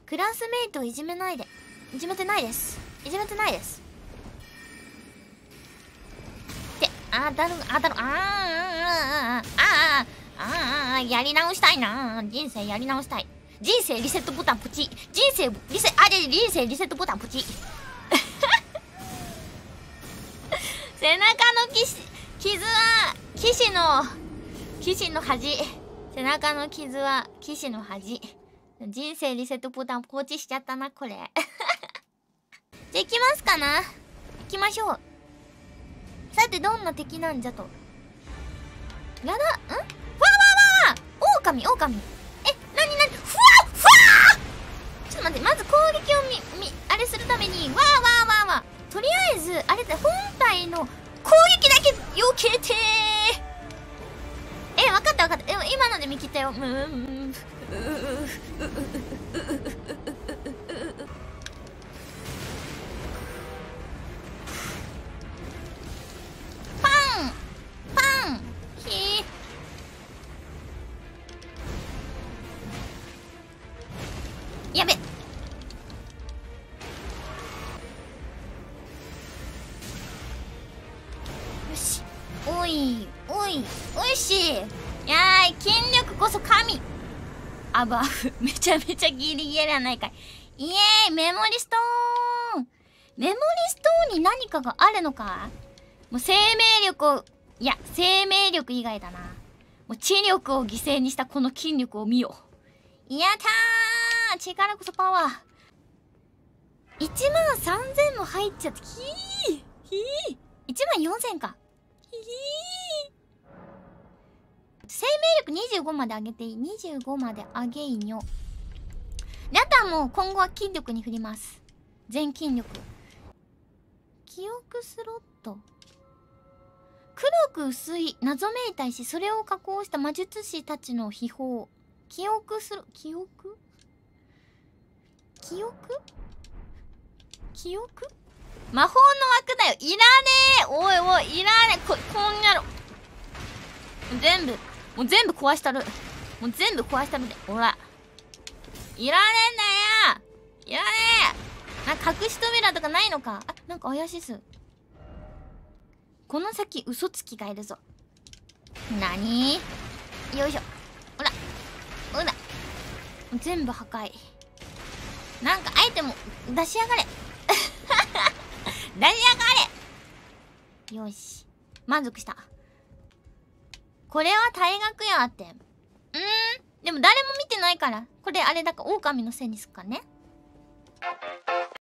クラスメイトをいじめないで。いじめてないです。いじめてないです。ってやり直したいな。人生やり直したい。人生リセットボタンポチ。人生リセットボタンポチ。背中の傷は騎士の恥。背中の傷は騎士の恥。人生リセットボタンポチしちゃったな、これ。じゃあ行きますかな。行きましょう。さて、どんな敵なんじゃと。やだ、わ狼。え、なにふわちょっと待って、まず攻撃をあれするために、とりあえず、あれだ、本体の攻撃だけ避けてわかった。今ので見切ったよ。パンやべ。よし。おいし。やーい、筋力こそ神。あばふ、めちゃめちゃギリギリやないかい。イエーイ、メモリストーン。メモリストーンに何かがあるのか。もう生命力以外だな。もう知力を犠牲にしたこの筋力を見よ。やったー、力こそパワー。13000も入っちゃって、14000か。生命力25まで上げていい。25まで上げいにょ。で、あとはもう今後は筋力に振ります。全筋力。記憶スロット。黒く薄い謎めいた石、それを加工した魔術師たちの秘宝。記憶魔法の枠だよ。いらねえ。おい、いらねえ。こんやろ。もう全部壊したる。で。ほら。いらねえんだよ。いらねえ。なんか隠し扉とかないのか。あ、なんか怪しいっす。この先嘘つきがいるぞ。なに？よいしょ。ほら。全部破壊。なんかアイテム出しやがれ。よし。満足した。これは退学やって。でも誰も見てないから。これあれだから狼のせいにすっかね。